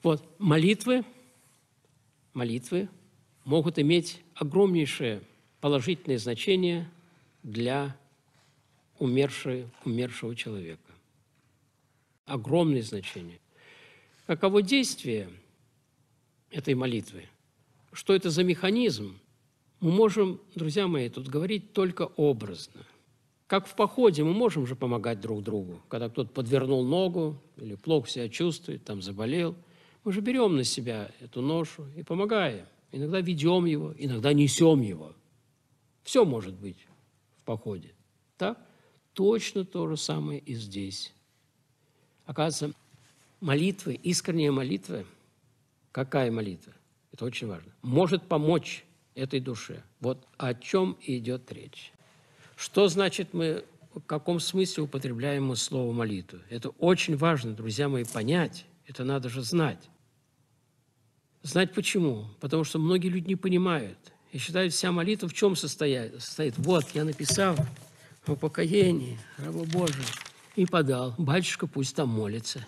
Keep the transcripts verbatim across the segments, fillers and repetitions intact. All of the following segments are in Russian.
Вот, молитвы, молитвы могут иметь огромнейшее положительное значение для умершего, умершего человека. Огромное значение. Каково действие этой молитвы? Что это за механизм? Мы можем, друзья мои, тут говорить только образно. Как в походе мы можем же помогать друг другу, когда кто-то подвернул ногу или плохо себя чувствует, там заболел. Мы же берем на себя эту ношу и помогаем. Иногда ведем его, иногда несем его. Все может быть в походе. Так? Точно то же самое и здесь. Оказывается, молитвы, искренняя молитва, какая молитва? Это очень важно. Может помочь этой душе. Вот о чем идет речь. Что значит мы, в каком смысле употребляем мы слово молитву? Это очень важно, друзья мои, понять. Это надо же знать. Знать почему? Потому что многие люди не понимают и считают, вся молитва в чем состоит? состоит? Вот, я написал о покаянии, рабу Божию, и подал. Батюшка пусть там молится.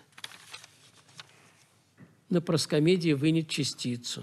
На проскомедии вынет частицу.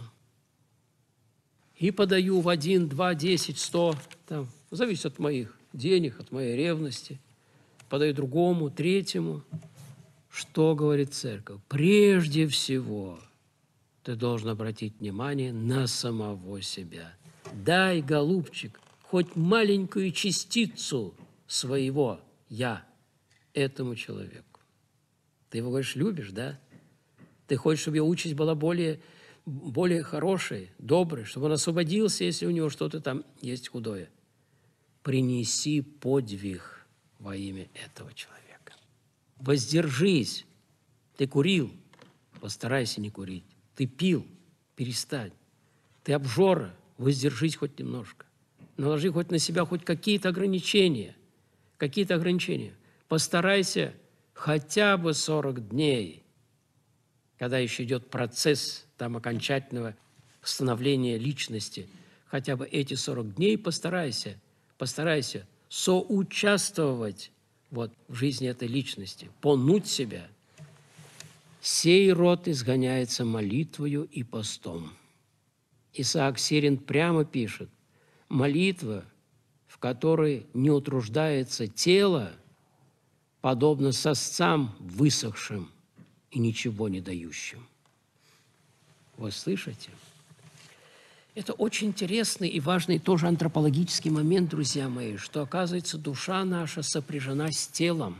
И подаю в один, два, десять, сто, там, зависит от моих денег, от моей ревности. Подаю другому, третьему. Что говорит церковь? Прежде всего ты должен обратить внимание на самого себя. Дай, голубчик, хоть маленькую частицу своего «я» этому человеку. Ты его, говоришь, любишь, да? Ты хочешь, чтобы его участь была более, более хорошей, доброй, чтобы он освободился, если у него что-то там есть худое. Принеси подвиг во имя этого человека. Воздержись. Ты курил, постарайся не курить. Ты пил, перестань. Ты обжора, воздержись хоть немножко. Наложи хоть на себя хоть какие-то ограничения. Какие-то ограничения. Постарайся хотя бы сорок дней, когда еще идет процесс там окончательного становления личности, хотя бы эти сорок дней постарайся, постарайся соучаствовать вот, в жизни этой личности, понуть себя. Сей род изгоняется молитвою и постом. Исаак Сирин прямо пишет, молитва, в которой не утруждается тело, подобно сосцам высохшим и ничего не дающим. Вы слышите? Это очень интересный и важный тоже антропологический момент, друзья мои, что, оказывается, душа наша сопряжена с телом.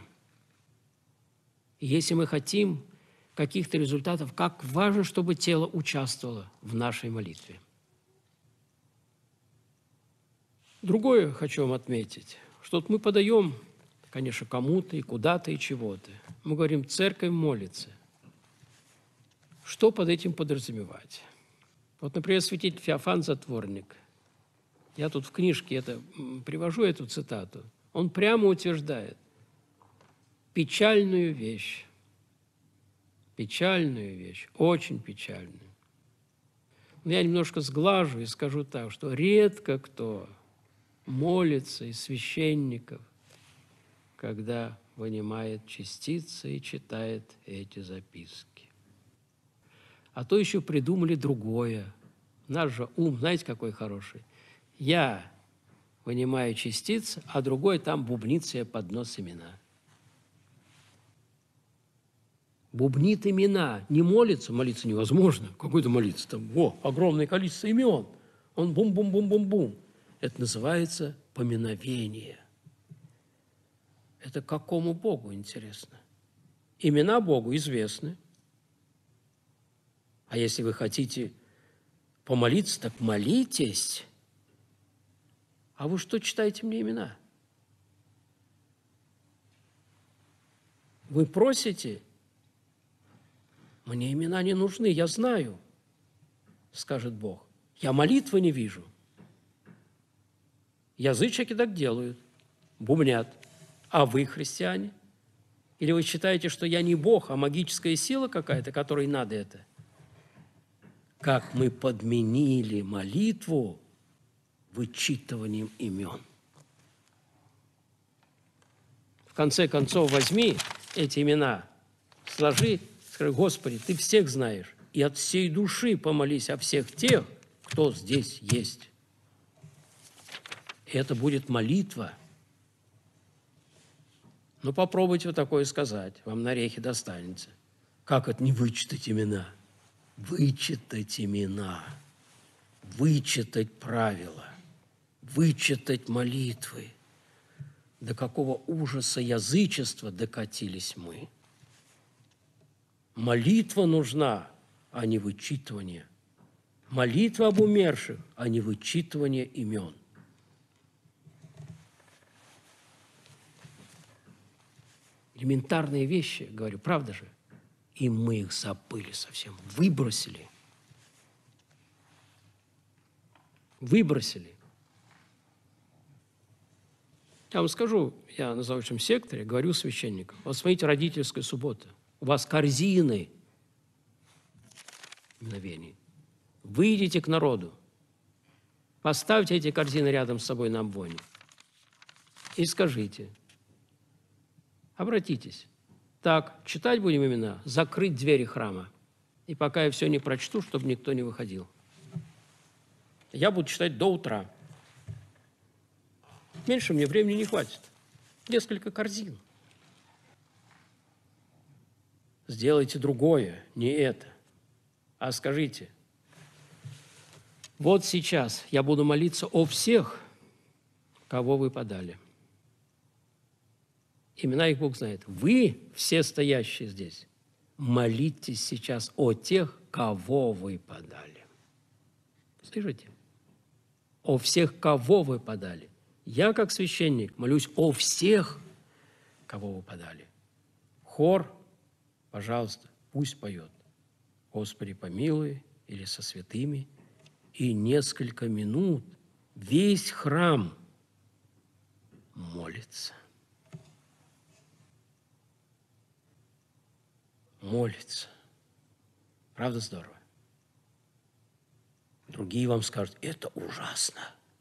И если мы хотим каких-то результатов, как важно, чтобы тело участвовало в нашей молитве. Другое хочу вам отметить, что вот мы подаем, конечно, кому-то и куда-то и чего-то. Мы говорим, церковь молится. Что под этим подразумевать? Вот, например, святитель Феофан Затворник. Я тут в книжке это, привожу эту цитату. Он прямо утверждает печальную вещь. Печальную вещь, очень печальную. Но я немножко сглажу и скажу так, что редко кто молится из священников, когда вынимает частицы и читает эти записки. А то еще придумали другое. Наш же ум, знаете, какой хороший? Я вынимаю частицы, а другой там бубнит себе под нос имена. Бубнит имена. Не молится, молиться невозможно. Какой-то молиться там, о, огромное количество имен. Он бум-бум-бум-бум-бум. Это называется поминовение. Это какому Богу, интересно? Имена Богу известны. А если вы хотите помолиться, так молитесь. А вы что читаете мне имена? Вы просите? Мне имена не нужны, я знаю, скажет Бог. Я молитвы не вижу. Язычники так делают, бубнят. А вы, христиане? Или вы считаете, что я не Бог, а магическая сила какая-то, которой надо это? Как мы подменили молитву вычитыванием имен. В конце концов, возьми эти имена, сложи, скажи, Господи, Ты всех знаешь, и от всей души помолись о всех тех, кто здесь есть. И это будет молитва. Ну, попробуйте вот такое сказать, вам на орехи достанется. Как это не вычитать имена? Вычитать имена, вычитать правила, вычитать молитвы. До какого ужаса язычества докатились мы. Молитва нужна, а не вычитывание. Молитва об умерших, а не вычитывание имен. Элементарные вещи, говорю, правда же? И мы их забыли совсем, выбросили. Выбросили. Я вам скажу, я на заочном секторе говорю священникам, вот смотрите, родительская суббота, у вас корзины мгновений. Выйдите к народу, поставьте эти корзины рядом с собой на амвоне и скажите, обратитесь. Так, читать будем имена, закрыть двери храма. И пока я все не прочту, чтобы никто не выходил. Я буду читать до утра. Меньше мне времени не хватит. Несколько корзин. Сделайте другое, не это. А скажите, вот сейчас я буду молиться о всех, кого вы подали. Имена их Бог знает. Вы, все стоящие здесь, молитесь сейчас о тех, кого вы подали. Слышите? О всех, кого вы подали. Я, как священник, молюсь о всех, кого вы подали. Хор, пожалуйста, пусть поет «Господи, помилуй» или «Со святыми». И несколько минут весь храм молится. Молится. Правда здорово? Другие вам скажут, это ужасно.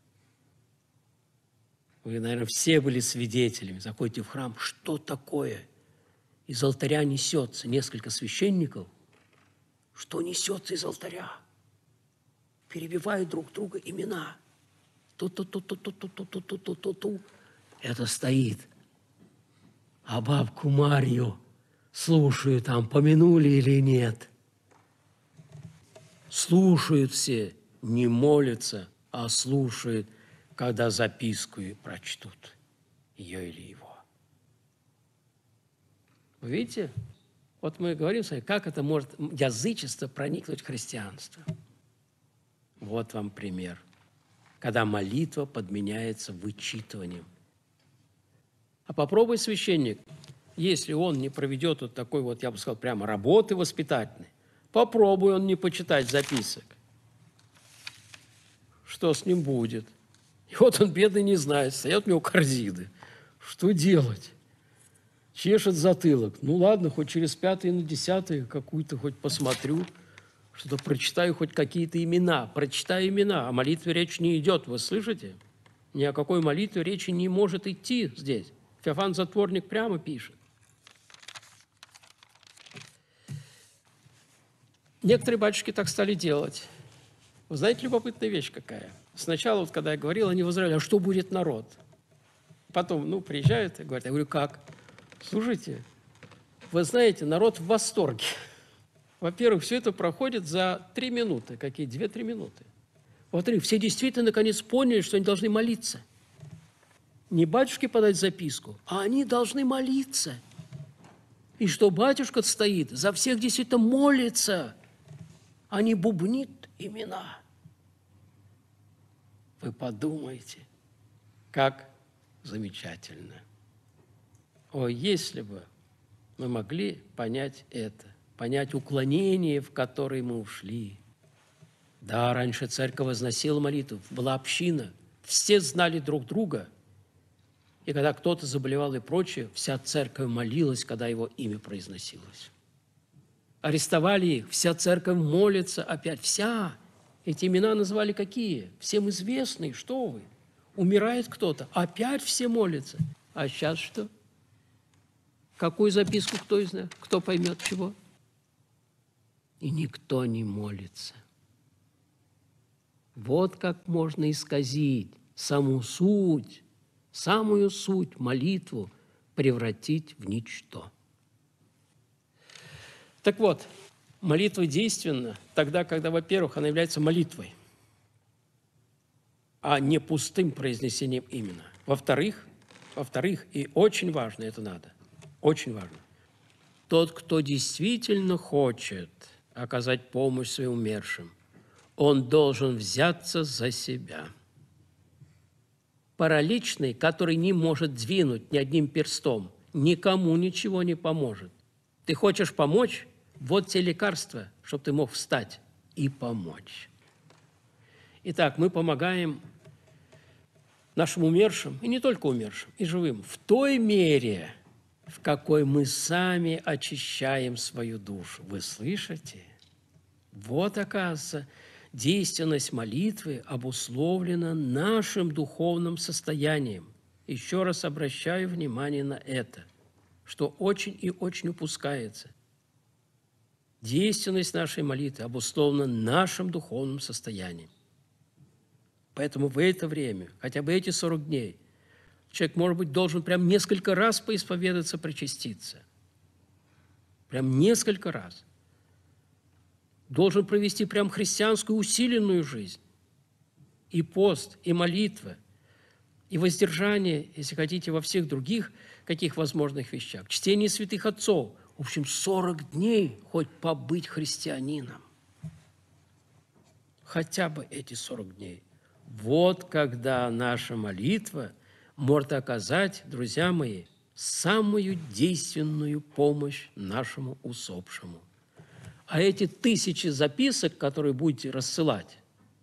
Вы, наверное, все были свидетелями. Заходите в храм, что такое? Из алтаря несется несколько священников. Что несется из алтаря? Перебивают друг друга имена. Ту-ту-ту-ту-ту-ту-ту-ту-ту-ту-ту. Это стоит. А бабку Марью слушают там, помянули или нет. Слушают все, не молятся, а слушают, когда записку и прочтут, ее или его. Вы видите? Вот мы говорим с вами, как это может язычество проникнуть в христианство. Вот вам пример, когда молитва подменяется вычитыванием. А попробуй священник, если он не проведет вот такой вот, я бы сказал, прямо работы воспитательной, попробуй он не почитать записок. Что с ним будет? И вот он, бедный, не знает, стоят у него корзины. Что делать? Чешет затылок. Ну ладно, хоть через пятый на десятый какую-то хоть посмотрю, что-то прочитаю, хоть какие-то имена. Прочитаю имена, о молитве речь не идет, вы слышите? Ни о какой молитве речи не может идти здесь. Феофан Затворник прямо пишет. Некоторые батюшки так стали делать. Вы знаете, любопытная вещь какая? Сначала, вот, когда я говорил, они возражали, а что будет народ? Потом, ну, приезжают и говорят, я говорю, как? Слушайте, вы знаете, народ в восторге. Во-первых, все это проходит за три минуты. Какие? Две-три минуты. Во-вторых, все действительно наконец поняли, что они должны молиться. Не батюшке подать записку, а они должны молиться. И что батюшка стоит, за всех действительно молится, а не бубнит имена. Вы подумайте, как замечательно. О, если бы мы могли понять это, понять уклонение, в которое мы ушли. Да, раньше церковь возносила молитву, была община, все знали друг друга. И когда кто-то заболевал и прочее, вся церковь молилась, когда его имя произносилось. Арестовали их, вся церковь молится опять, вся. Эти имена назвали какие? Всем известные, что вы? Умирает кто-то, опять все молятся. А сейчас что? Какую записку кто из нас? Кто поймет чего? и никто не молится. Вот как можно исказить саму суть, самую суть, молитву превратить в ничто. Так вот, молитва действенна тогда, когда, во-первых, она является молитвой, а не пустым произнесением именно. Во-вторых, во-вторых, и очень важно это надо, очень важно, тот, кто действительно хочет оказать помощь своим умершим, он должен взяться за себя. Параличный, который не может двинуть ни одним перстом, никому ничего не поможет. Ты хочешь помочь? Вот те лекарства, чтобы ты мог встать и помочь. Итак, мы помогаем нашим умершим, и не только умершим, и живым, в той мере, в какой мы сами очищаем свою душу. Вы слышите? Вот, оказывается, действенность молитвы обусловлена нашим духовным состоянием. Еще раз обращаю внимание на это, что очень и очень упускается. Действенность нашей молитвы обусловлена нашим духовным состоянием. Поэтому в это время, хотя бы эти сорок дней, человек, может быть, должен прям несколько раз поисповедаться, причаститься. Прям несколько раз. Должен провести прям христианскую усиленную жизнь. И пост, и молитва, и воздержание, если хотите, во всех других каких возможных вещах. Чтение святых отцов. В общем, сорок дней хоть побыть христианином. Хотя бы эти сорок дней. Вот когда наша молитва может оказать, друзья мои, самую действенную помощь нашему усопшему. А эти тысячи записок, которые будете рассылать,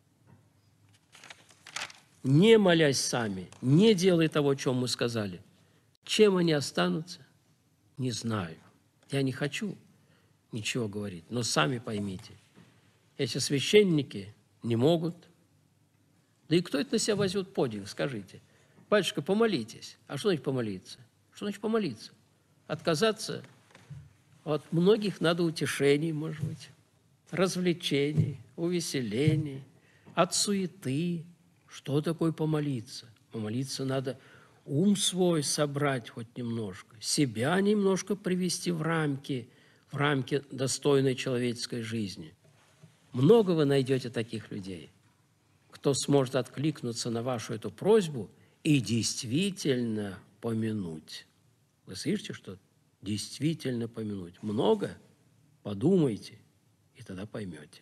не молясь сами, не делая того, о чем мы сказали, чем они останутся, не знаю. Я не хочу ничего говорить, но сами поймите, эти священники не могут. Да и кто это на себя возьмет подвиг, скажите? Батюшка, помолитесь. А что значит помолиться? Что значит помолиться? Отказаться от многих надо утешений, может быть, развлечений, увеселений, от суеты. Что такое помолиться? Помолиться надо ум свой собрать хоть немножко, себя немножко привести в рамки, в рамки достойной человеческой жизни. Много вы найдете таких людей, кто сможет откликнуться на вашу эту просьбу и действительно помянуть. Вы слышите, что действительно помянуть? Много? Подумайте, и тогда поймете.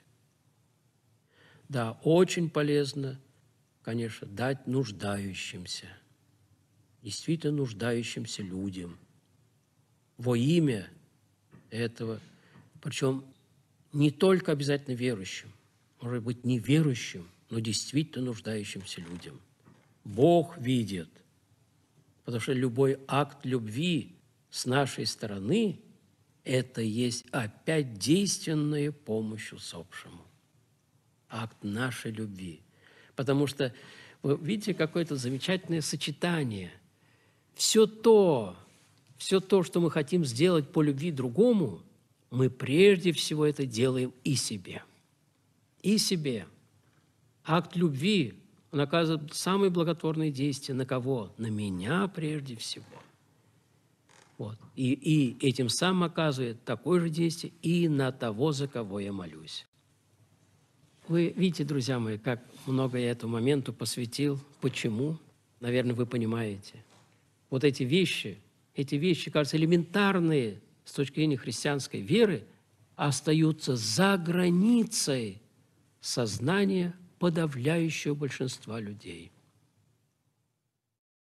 Да, очень полезно, конечно, дать нуждающимся, действительно нуждающимся людям во имя этого, причем не только обязательно верующим, может быть, неверующим, но действительно нуждающимся людям. Бог видит, потому что любой акт любви с нашей стороны – это есть опять действенная помощь усопшему. Акт нашей любви. Потому что, вы видите, какое-то замечательное сочетание. Все то, все то, что мы хотим сделать по любви другому, мы прежде всего это делаем и себе. И себе. Акт любви, он оказывает самые благотворные действия на кого? На меня прежде всего. Вот. И, и этим самым оказывает такое же действие и на того, за кого я молюсь. Вы видите, друзья мои, как много я этому моменту посвятил. Почему? Наверное, вы понимаете. Вот эти вещи, эти вещи, кажется, элементарные с точки зрения христианской веры, остаются за границей сознания подавляющего большинства людей.